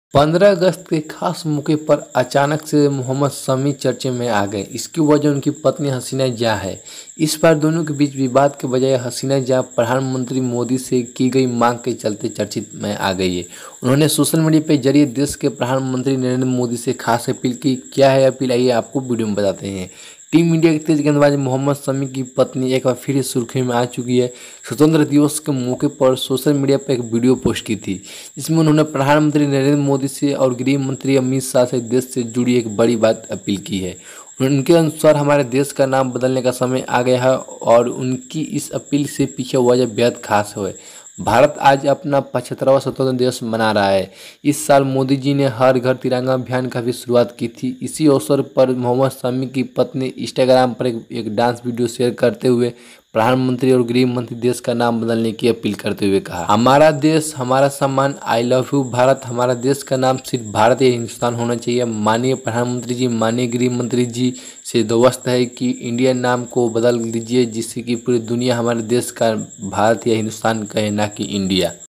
15 अगस्त के खास मौके पर अचानक से मोहम्मद शमी चर्चे में आ गए। इसकी वजह उनकी पत्नी हसीना जहाँ है। इस बार दोनों के बीच विवाद के बजाय हसीना जहाँ प्रधानमंत्री मोदी से की गई मांग के चलते चर्चित में आ गई है। उन्होंने सोशल मीडिया के जरिए देश के प्रधानमंत्री नरेंद्र मोदी से खास अपील की। क्या है अपील, आइए आपको वीडियो में बताते हैं। टीम इंडिया के तेज गेंदबाज मोहम्मद शमी की पत्नी एक बार फिर सुर्खियों में आ चुकी है। स्वतंत्रता दिवस के मौके पर सोशल मीडिया पर एक वीडियो पोस्ट की थी, जिसमें उन्होंने प्रधानमंत्री नरेंद्र मोदी से और गृह मंत्री अमित शाह से देश से जुड़ी एक बड़ी बात अपील की है। उनके अनुसार हमारे देश का नाम बदलने का समय आ गया है और उनकी इस अपील से पीछे वजह बेहद खास है। भारत आज अपना 75वां स्वतंत्रता दिवस मना रहा है। इस साल मोदी जी ने हर घर तिरंगा अभियान का भी शुरुआत की थी। इसी अवसर पर मोहम्मद शमी की पत्नी इंस्टाग्राम पर एक डांस वीडियो शेयर करते हुए प्रधानमंत्री और गृह मंत्री देश का नाम बदलने की अपील करते हुए कहा, हमारा देश हमारा सम्मान, आई लव यू भारत। हमारा देश का नाम सिर्फ भारत या हिंदुस्तान होना चाहिए। माननीय प्रधानमंत्री जी, माननीय गृह मंत्री जी से दरख्वास्त है कि इंडिया नाम को बदल दीजिए, जिससे कि पूरी दुनिया हमारे देश का भारत या हिंदुस्तान कहे, ना कि इंडिया।